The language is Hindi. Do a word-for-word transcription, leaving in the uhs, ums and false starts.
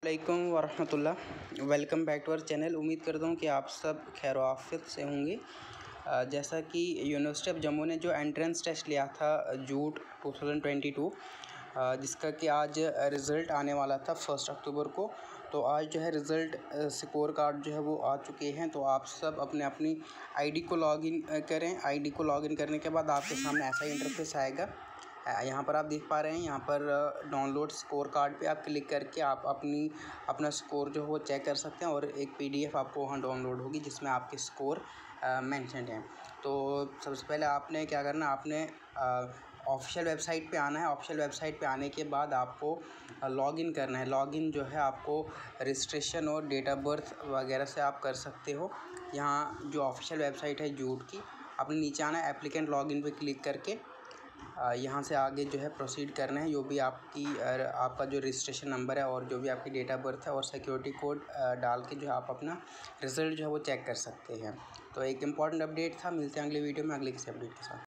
अस्सलामुअलैकुम वरहमतुल्लाह। Welcome back to our channel. उम्मीद करता हूँ कि आप सब खैर आफियत से होंगे। जैसा कि यूनिवर्सिटी ऑफ जम्मू ने जो एंट्रेंस टेस्ट लिया था जूट टू थाउजेंड ट्वेंटी टू, जिसका कि आज रिज़ल्ट आने वाला था फर्स्ट अक्टूबर को, तो आज जो है रिज़ल्ट स्कोर कार्ड जो है वो आ चुके हैं। तो आप सब अपने अपनी आईडी को लॉगिन करें। आईडी को लॉगिन करने के बाद आपके सामने ऐसा इंटरफेस आएगा। यहाँ पर आप देख पा रहे हैं, यहाँ पर डाउनलोड स्कोर कार्ड पे आप क्लिक करके आप अपनी अपना स्कोर जो है वो चेक कर सकते हैं और एक पीडीएफ आपको वहाँ डाउनलोड होगी जिसमें आपके स्कोर मेंशन्ड हैं। तो सबसे पहले आपने क्या करना, आपने ऑफिशियल वेबसाइट पे आना है। ऑफिशियल वेबसाइट पे आने के बाद आपको लॉगिन करना है। लॉगिन जो है आपको रजिस्ट्रेशन और डेट ऑफ बर्थ वगैरह से आप कर सकते हो। यहाँ जो ऑफिशियल वेबसाइट है जूट की, आपने नीचे आना है, एप्लीकेंट लॉगिन पे क्लिक करके यहाँ से आगे जो है प्रोसीड करना है। जो भी आपकी आपका जो रजिस्ट्रेशन नंबर है और जो भी आपकी डेट ऑफ बर्थ है और सिक्योरिटी कोड डाल के जो है आप अपना रिज़ल्ट जो है वो चेक कर सकते हैं। तो एक इम्पॉर्टेंट अपडेट था। मिलते हैं अगले वीडियो में अगले किसी अपडेट के साथ।